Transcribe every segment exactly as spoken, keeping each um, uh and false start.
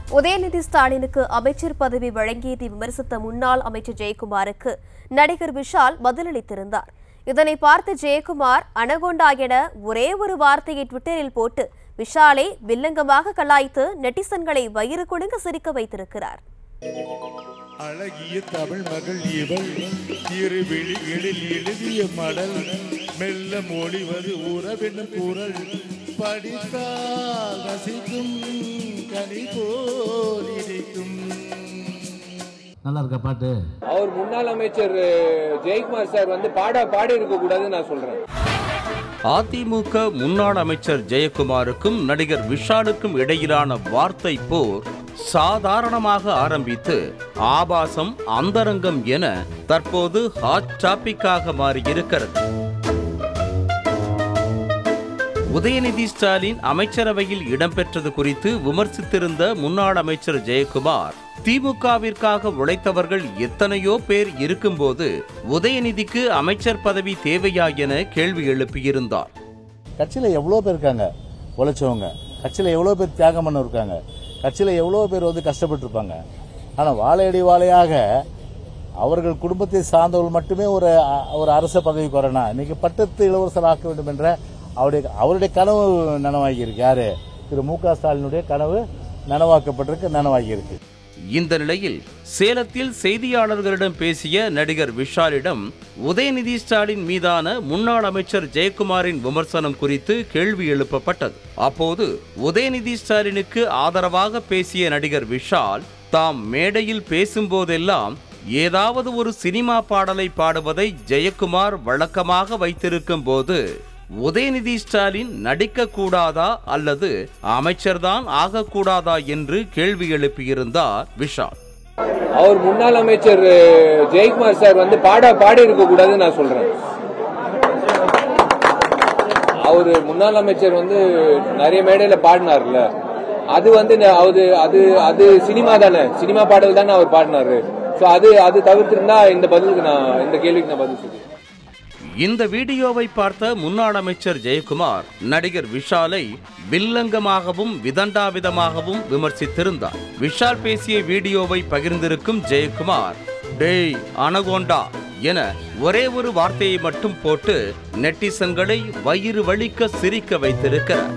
உதயநிதி ஸ்டாலினுக்கு அமைச்சர் பதவி வழங்கியதை விமர்சித்த முன்னாள் அமைச்சர் ஜெயக்குமாருக்கு நடிகர் விஷால் பதிலளித்திருந்தார். இதனை பார்த்த ஜெயக்குமார் அனகொண்டா என ஒரே ஒரு வார்த்தையை ட்விட்டரில் போட்டு விஷாலை வில்லங்கமாக கலாய்த்து நெட்டிசன்களை வயிறு குலுங்க சிரிக்க வைத்திருக்கிறார். அழகிய தமிழ் மகள் இவள் இருவிழிகளில் எழுதிய மடல் மெல்ல மொழிவது உறவெனும் குரல் படித்தால் ரசிக்கும் கனி போல் இருக்கும். நல்லா இருக்கா பாட்டு? அவர் முன்னாள் அமைச்சர் ஜெயக்குமார் சார் வந்து பாட பாடி இருக்க கூடாதுன்னு நான் சொல்றேன். அதிமுக முன்னாள் அமைச்சர் ஜெயக்குமாருக்கும் நடிகர் விஷாலுக்கும் இடையிலான வார்த்தை போர் சாதாரணமாக ஆரம்பித்து ஆபாசம் அந்தரங்கம் என தற்போது ஹாட் டாபிக்காக மாறியிருக்கிறது. உதயநிதி ஸ்டாலின் அமைச்சரவையில் இடம்பெற்றது குறித்து விமர்சித்திருந்த முன்னாள் அமைச்சர் ஜெயக்குமார், திமுகவிற்காக உழைத்தவர்கள் எத்தனையோ பேர் இருக்கும்போது உதயநிதிக்கு அமைச்சர் பதவி தேவையா என கேள்வி எழுப்பியிருந்தார். கட்சியில எவ்வளவு பேர் இருக்காங்க உழைச்சவங்க, கட்சியில எவ்வளவு பேர் தியாகம் பண்ண இருக்காங்க, கட்சியில எவ்வளவு பேர் வந்து கஷ்டப்பட்டு இருப்பாங்க. ஆனா வாழையடி வாழையாக அவர்கள் குடும்பத்தை சார்ந்தவர்கள் மட்டுமே ஒரு ஒரு அரச பதவி கொறனா இன்னைக்கு பட்டத்து இளவரசர் ஆக்க வேண்டும் என்ற அவருடைய அவருடைய கனவு நனவாகி இருக்கு. யாரு? திரு மு க ஸ்டாலினுடைய கனவு நனவாக்கப்பட்டிருக்கு, நனவாகி இருக்கு. இந்த நிலையில் சேலத்தில் செய்தியாளர்களிடம் பேசிய நடிகர் விஷாலிடம் உதயநிதி ஸ்டாலின் மீதான முன்னாள் அமைச்சர் ஜெயக்குமாரின் விமர்சனம் குறித்து கேள்வி எழுப்பப்பட்டது. அப்போது உதயநிதி ஸ்டாலினுக்கு ஆதரவாக பேசிய நடிகர் விஷால், தாம் மேடையில் பேசும்போதெல்லாம் ஏதாவது ஒரு சினிமா பாடலை பாடுவதை ஜெயக்குமார் வழக்கமாக வைத்திருக்கும் போது உதயநிதி ஸ்டாலின் நடிக்க கூடாதா அல்லது அமைச்சர்தான் ஆகக்கூடாதா என்று கேள்வி எழுப்பியிருந்தார் விஷால். அவர் முன்னாள் அமைச்சர் ஜெயக்குமார் சார் வந்து பாட பாடி இருக்க கூடாதுன்னு நான் சொல்றேன். அவர் முன்னாள் அமைச்சர் வந்து நிறைய மேடையில பாடினார்ல, அது வந்து அது அது அது சினிமா தானே, சினிமா பாடல் தானே அவர் பாடினாரு. சோ அது அது தவிர்த்திருந்தா இந்த பதிலுக்கு நான் இந்த கேள்விக்கு நான் பதில் சொல்றேன். இந்த வீடியோவை பார்த்த முன்னாள் அமைச்சர் ஜெயக்குமார் நடிகர் விஷாலை வில்லங்கமாகவும் விதண்டாவிதமாகவும் விமர்சித்திருந்தார். விஷால் பேசிய வீடியோவை பகிர்ந்திருக்கும் ஜெயக்குமார், டேய் அனகொண்டா என ஒரே ஒரு வார்த்தையை மட்டும் போட்டு நெட்டிசன்களை வயிறு வலிக்க சிரிக்க வைத்திருக்கிறார்.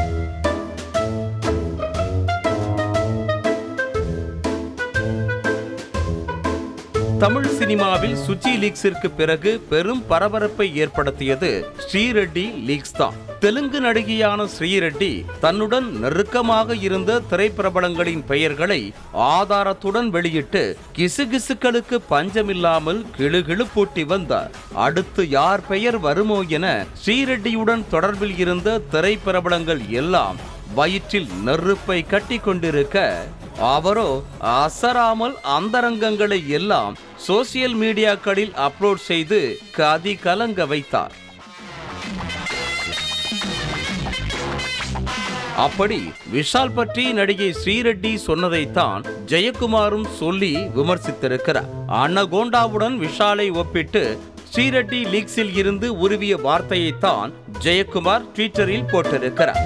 தமிழ் சினிமாவில் சுச்சி லீக்ஸிற்கு பிறகு பெரும் பரபரப்பை ஏற்படுத்தியது ஸ்ரீரெட்டி லீக்ஸ் தான். தெலுங்கு நடிகையான ஸ்ரீரெட்டி தன்னுடன் நெருக்கமாக இருந்த திரைப்பிரபலங்களின் பெயர்களை ஆதாரத்துடன் வெளியிட்டு கிசுகிசுக்களுக்கு பஞ்சமில்லாமல் கிளுகிழு பூட்டி வந்தார். அடுத்து யார் பெயர் வருமோ என ஸ்ரீரெட்டியுடன் தொடர்பில் இருந்த திரைப்பிரபலங்கள் எல்லாம் வயிற்றில் நெருப்பை கட்டி கொண்டிருக்க, அவரோ அசராமல் அந்தரங்கங்களை எல்லாம் சோசியல் மீடியாக்களில் அப்லோட் செய்து கதி கலங்க வைத்தார். அப்படி விஷால் பற்றி நடிகை ஸ்ரீரெட்டி சொன்னதைத்தான் ஜெயக்குமாரும் சொல்லி விமர்சித்திருக்கிறார். அனகோண்டாவுடன் விஷாலை ஒப்பிட்டு ஸ்ரீரெட்டி லீக்ஸில் இருந்து உருவிய வார்த்தையைத்தான் ஜெயக்குமார் ட்விட்டரில் போட்டிருக்கிறார்.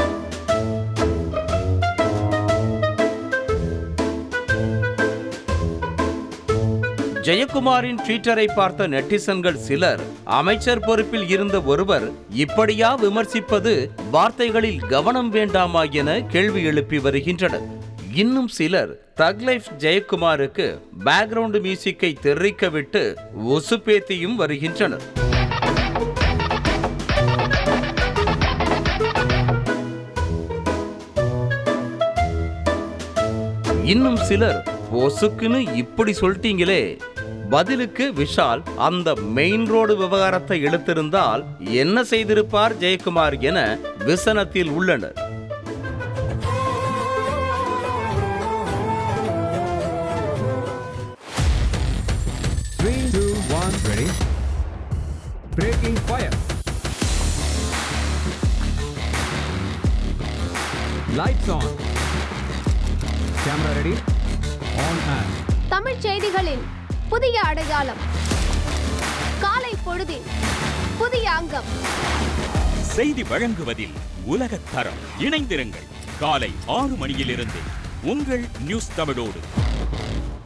ஜெயக்குமாரின் ட்விட்டரை பார்த்த நெட்டிசன்கள் சிலர், அமைச்சர் பொறுப்பில் இருந்த ஒருவர் இப்படியா விமர்சிப்பது, வார்த்தைகளில் கவனம் வேண்டாமா என கேள்வி எழுப்பி வருகின்றனர். இன்னும் சிலர் தக் லைஃப் ஜெயக்குமாருக்கு பேக்ரவுண்ட் மியூசிக்கை தெரிவிக்க விட்டு ஒசுப்பேத்தியும் வருகின்றனர். இன்னும் சிலர், ஒசுக்குன்னு இப்படி சொல்லிட்டீங்களே, பதிலுக்கு விஷால் அந்த மெயின் ரோடு விவகாரத்தை எடுத்திருந்தால் என்ன செய்திருப்பார் ஜெயக்குமார் என விசனத்தில் உள்ளனர். three, two, one, ready. Breaking fire. Lights on. Camera ready. On and. Tamil செய்திகளின் புதிய அடையாளம், காலை பொழுதின் புதிய அங்கம், செய்தி வழங்குவதில் உலகத் தரம். இணைந்திருங்கள் காலை ஆறு மணியிலிருந்து உங்கள் நியூஸ் தமிழோடு.